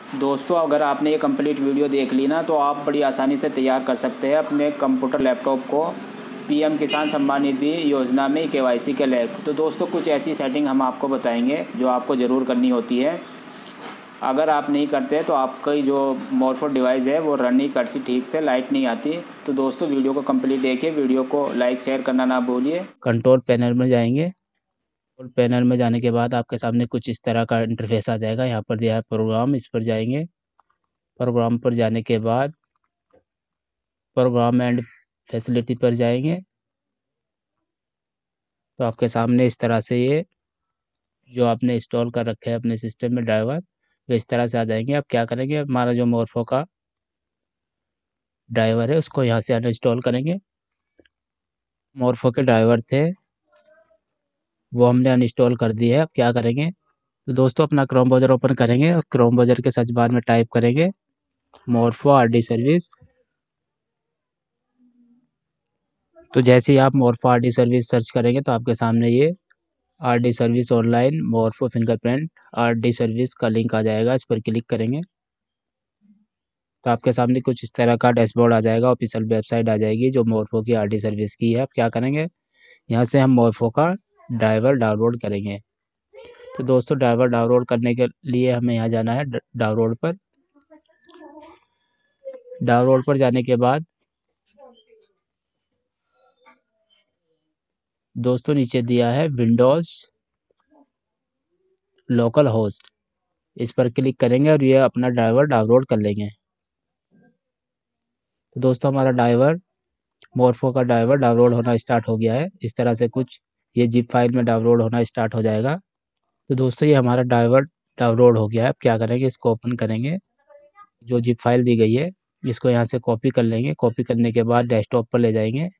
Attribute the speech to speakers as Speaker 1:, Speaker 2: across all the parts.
Speaker 1: दोस्तों, अगर आपने ये कंप्लीट वीडियो देख ली ना, तो आप बड़ी आसानी से तैयार कर सकते हैं अपने कंप्यूटर लैपटॉप को पीएम किसान सम्मान निधि योजना में केवाईसी के लिए। तो दोस्तों, कुछ ऐसी सेटिंग हम आपको बताएंगे जो आपको ज़रूर करनी होती है। अगर आप नहीं करते तो आपका जो मोरफो डिवाइस है वो रन नहीं करती ठीक से, लाइट नहीं आती। तो दोस्तों, वीडियो को कंप्लीट देखिए, वीडियो को लाइक शेयर करना ना भूलिए। कंट्रोल पैनल में जाएंगे। कंट्रोल पैनल में जाने के बाद आपके सामने कुछ इस तरह का इंटरफेस आ जाएगा। यहाँ पर दिया है प्रोग्राम, इस पर जाएंगे। प्रोग्राम पर जाने के बाद प्रोग्राम एंड फैसिलिटी पर जाएंगे। तो आपके सामने इस तरह से ये जो आपने इंस्टॉल कर रखे हैं अपने सिस्टम में ड्राइवर, वो इस तरह से आ जाएंगे। अब क्या करेंगे, हमारा जो मोरफो का ड्राइवर है उसको यहाँ से अनइंस्टॉल करेंगे। मोरफो के ड्राइवर थे वो हमने अनइंस्टॉल कर दिए है। अब क्या करेंगे, तो दोस्तों अपना क्रोम ब्राउज़र ओपन करेंगे और क्रोम ब्राउज़र के सर्च बार में टाइप करेंगे मोरफो आरडी सर्विस। तो जैसे ही आप मोरफो आरडी सर्विस सर्च करेंगे तो आपके सामने ये RD service online Morpho fingerprint RD service का लिंक आ जाएगा। इस पर क्लिक करेंगे तो आपके सामने कुछ इस तरह का डैशबोर्ड आ जाएगा। ऑफिशियल वेबसाइट आ जाएगी जो मोरफो की आरडी सर्विस की है। अब क्या करेंगे, यहाँ से हम मोरफो का ड्राइवर डाउनलोड करेंगे। तो दोस्तों, ड्राइवर डाउनलोड करने के लिए हमें यहाँ जाना है डाउनलोड पर। डाउनलोड पर जाने के बाद दोस्तों नीचे दिया है विंडोज़ लोकल होस्ट, इस पर क्लिक करेंगे और ये अपना ड्राइवर डाउनलोड कर लेंगे। तो दोस्तों, हमारा ड्राइवर मोरफो का ड्राइवर डाउनलोड होना स्टार्ट हो गया है। इस तरह से कुछ ये जिप फाइल में डाउनलोड होना स्टार्ट हो जाएगा। तो दोस्तों, ये हमारा ड्राइवर डाउनलोड हो गया है। अब क्या करेंगे, इसको ओपन करेंगे। जो जिप फाइल दी गई है इसको यहाँ से कॉपी कर लेंगे। कॉपी करने के बाद डेस्कटॉप पर ले जाएंगे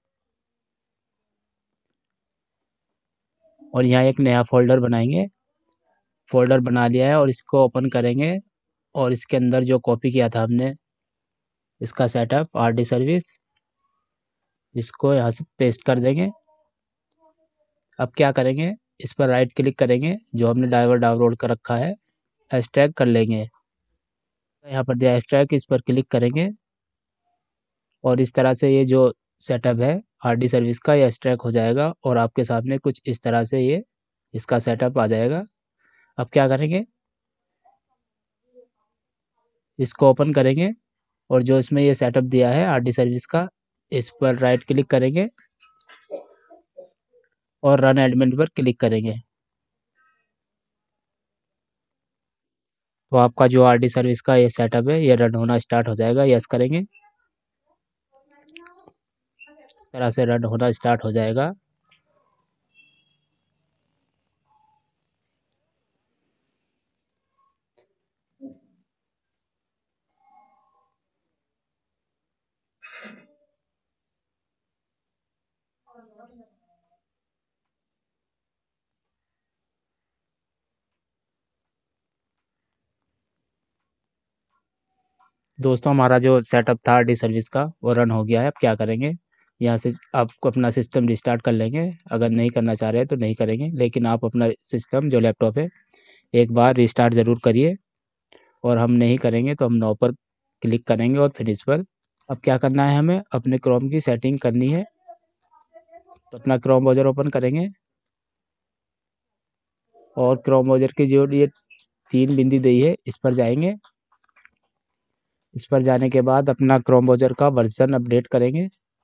Speaker 1: और यहाँ एक नया फोल्डर बनाएंगे। फोल्डर बना लिया है और इसको ओपन करेंगे और इसके अंदर जो कॉपी किया था हमने इसका सेटअप आरडी सर्विस, इसको यहाँ से पेस्ट कर देंगे। अब क्या करेंगे, इस पर राइट क्लिक करेंगे, जो हमने ड्राइवर डाउनलोड कर रखा है एक्सट्रैक्ट कर लेंगे। यहाँ पर दिया एक्सट्रैक्ट, इस पर क्लिक करेंगे और इस तरह से ये जो सेटअप है आरडी सर्विस का ये एक्सट्रैक्ट हो जाएगा और आपके सामने कुछ इस तरह से ये इसका सेटअप आ जाएगा। अब क्या करेंगे, इसको ओपन करेंगे और जो इसमें ये सेटअप दिया है आरडी सर्विस का, इस पर राइट क्लिक करेंगे और रन एडमिन पर क्लिक करेंगे। तो आपका जो आरडी सर्विस का ये सेटअप है ये रन होना स्टार्ट हो जाएगा। यस करेंगे, तरह से रन होना स्टार्ट हो जाएगा। दोस्तों, हमारा जो सेटअप था आरडी सर्विस का वो रन हो गया है। अब क्या करेंगे, यहाँ से आपको अपना सिस्टम रिस्टार्ट कर लेंगे। अगर नहीं करना चाह रहे हैं तो नहीं करेंगे, लेकिन आप अपना सिस्टम जो लैपटॉप है एक बार रिस्टार्ट ज़रूर करिए। और हम नहीं करेंगे तो हम नो पर क्लिक करेंगे और फिनिश पर। अब क्या करना है, हमें अपने क्रोम की सेटिंग करनी है। तो अपना क्रोम ब्राउज़र ओपन करेंगे और क्रोम ब्राउज़र की जो ये 3 बिंदी दी है इस पर जाएंगे। इस पर जाने के बाद अपना क्रोम ब्राउज़र का वर्जन अपडेट करेंगे।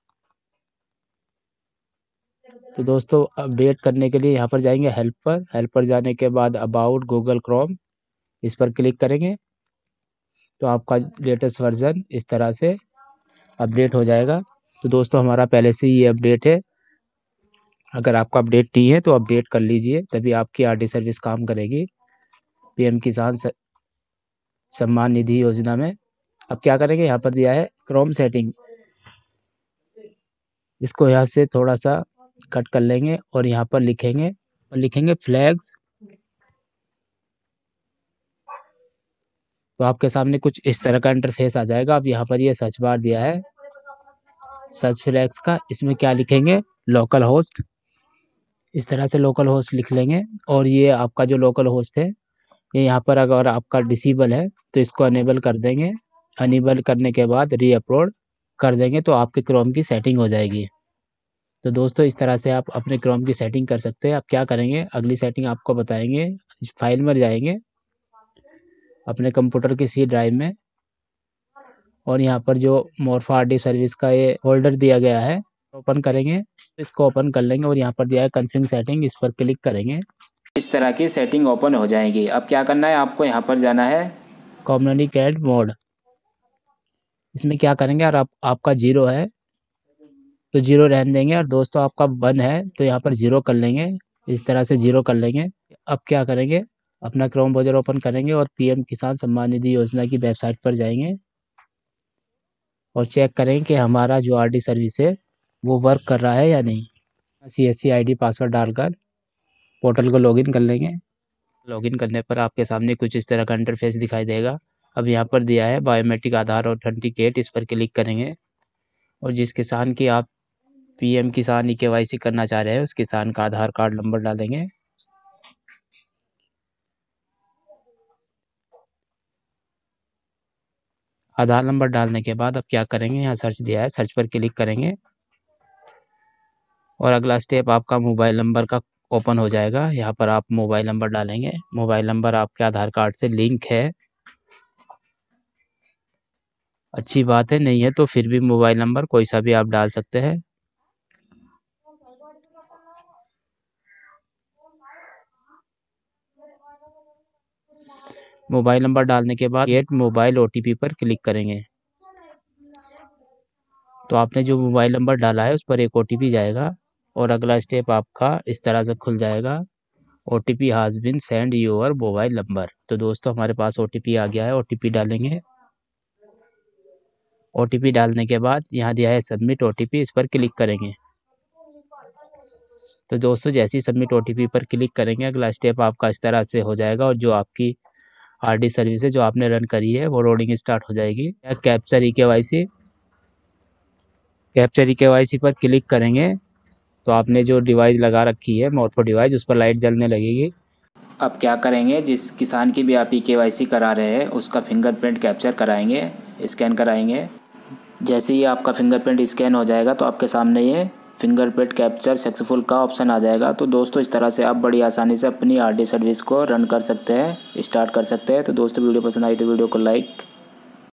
Speaker 1: तो दोस्तों, अपडेट करने के लिए यहाँ पर जाएंगे हेल्प पर। हेल्प पर जाने के बाद अबाउट गूगल क्रोम, इस पर क्लिक करेंगे तो आपका लेटेस्ट वर्जन इस तरह से अपडेट हो जाएगा। तो दोस्तों, हमारा पहले से ही ये अपडेट है। अगर आपका अपडेट नहीं है तो अपडेट कर लीजिए, तभी आपकी आरडी सर्विस काम करेगी पीएम किसान सम्मान निधि योजना में। अब क्या करेंगे, यहाँ पर दिया है क्रोम सेटिंग, इसको यहाँ से थोड़ा सा कट कर लेंगे और यहाँ पर लिखेंगे फ्लैग्स। तो आपके सामने कुछ इस तरह का इंटरफेस आ जाएगा। अब यहाँ पर ये सर्च बार दिया है सर्च फ्लैग्स का, इसमें क्या लिखेंगे, लोकल होस्ट। इस तरह से लोकल होस्ट लिख लेंगे और ये आपका जो लोकल होस्ट है ये यहाँ पर अगर आपका डिसेबल है तो इसको अनेबल कर देंगे। अनेबल करने के बाद री अपलोड कर देंगे तो आपके क्रोम की सेटिंग हो जाएगी। तो दोस्तों इस तरह से आप अपने क्रोम की सेटिंग कर सकते हैं। आप क्या करेंगे, अगली सेटिंग आपको बताएंगे। फाइल में जाएंगे अपने कंप्यूटर की सी ड्राइव में, और यहाँ पर जो मोरफा आरडी सर्विस का ये फोल्डर दिया गया है ओपन करेंगे। इसको ओपन कर लेंगे और यहाँ पर दिया है कॉन्फ़िग सेटिंग, इस पर क्लिक करेंगे। इस तरह की सेटिंग ओपन हो जाएगी। अब क्या करना है, आपको यहाँ पर जाना है कम्युनिकेट मोड। इसमें क्या करेंगे, और आपका 0 है तो 0 रहने देंगे, और दोस्तों आपका 1 है तो यहाँ पर 0 कर लेंगे। इस तरह से 0 कर लेंगे। अब क्या करेंगे, अपना क्रोम ब्राउज़र ओपन करेंगे और पीएम किसान सम्मान निधि योजना की वेबसाइट पर जाएंगे और चेक करें कि हमारा जो आरडी सर्विस है वो वर्क कर रहा है या नहीं। CSC ID पासवर्ड डालकर पोर्टल को लॉगिन कर लेंगे। लॉगिन करने पर आपके सामने कुछ इस तरह का इंटरफेस दिखाई देगा। अब यहाँ पर दिया है बायोमेट्रिक आधार ऑथेंटिकेट, इस पर क्लिक करेंगे और जिस किसान की आप पीएम किसान KYC करना चाह रहे हैं उस किसान का आधार कार्ड नंबर डालेंगे। आधार नंबर डालने के बाद अब क्या करेंगे, यहाँ सर्च दिया है, सर्च पर क्लिक करेंगे और अगला स्टेप आपका मोबाइल नंबर का ओपन हो जाएगा। यहाँ पर आप मोबाइल नंबर डालेंगे। मोबाइल नंबर आपके आधार कार्ड से लिंक है, अच्छी बात है, नहीं है तो फिर भी मोबाइल नंबर कोई सा भी आप डाल सकते हैं। मोबाइल नंबर डालने के बाद गेट मोबाइल OTP पर क्लिक करेंगे। तो आपने जो मोबाइल नंबर डाला है उस पर एक OTP जाएगा और अगला स्टेप आपका इस तरह से खुल जाएगा, OTP has been send your mobile number. तो दोस्तों हमारे पास OTP आ गया है, OTP डालेंगे। OTP डालने के बाद यहाँ दिया है सबमिट OTP, इस पर क्लिक करेंगे। तो दोस्तों जैसे ही सबमिट OTP पर क्लिक करेंगे अगला स्टेप आपका इस तरह से हो जाएगा और जो आपकी आरडी सर्विस है जो आपने रन करी है वो लोडिंग स्टार्ट हो जाएगी। कैप्चर KYC पर क्लिक करेंगे तो आपने जो डिवाइस लगा रखी है मोरफो डिवाइस उस पर लाइट जलने लगेगी। अब क्या करेंगे, जिस किसान की भी आप KYC करा रहे हैं उसका फिंगरप्रिंट कैप्चर कराएंगे, स्कैन कराएंगे। जैसे ही आपका फिंगरप्रिंट स्कैन हो जाएगा तो आपके सामने ये फिंगरप्रिंट कैप्चर सक्सेसफुल का ऑप्शन आ जाएगा। तो दोस्तों इस तरह से आप बड़ी आसानी से अपनी आरडी सर्विस को रन कर सकते हैं, स्टार्ट कर सकते हैं। तो दोस्तों वीडियो पसंद आई तो वीडियो को लाइक